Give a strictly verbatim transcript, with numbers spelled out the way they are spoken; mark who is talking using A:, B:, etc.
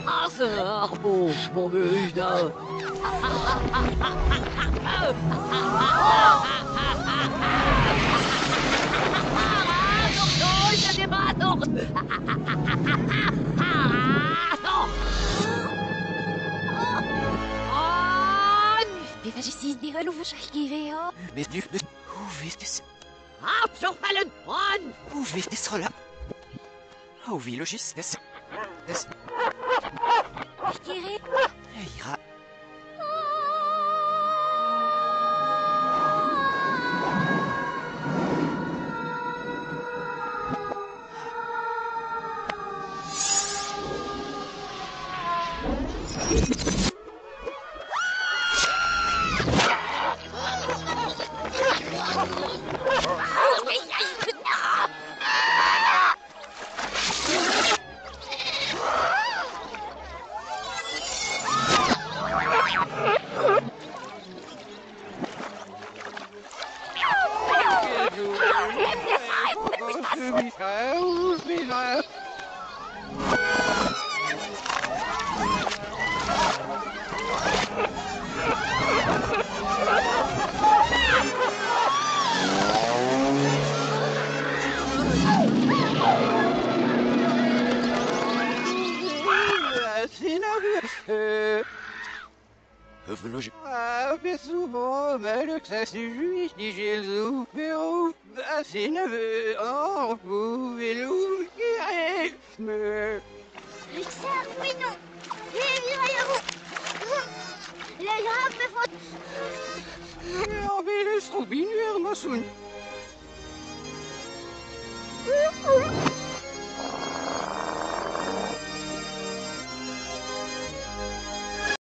A: Ach, oh, mon Bruder. Doch, ich hatte mal doch. Wie was ist die Geluve geweest?
B: Bist du, bist, hoe wist es?
A: Abzufallen, Mann!
B: Hoe wist es, Rolla? Oh, wie logisch, das, das,
A: Ich dirais...
B: ja.
C: Hoffentlich. Ah, bist du wohl, weil du sagst, ich die Jesu, Peru, das in der Welt, oh, wo will du gehelfen?
D: Ich sag mir nur, la jambe fått...
C: Ja, vill du stå bin, gör man sånt.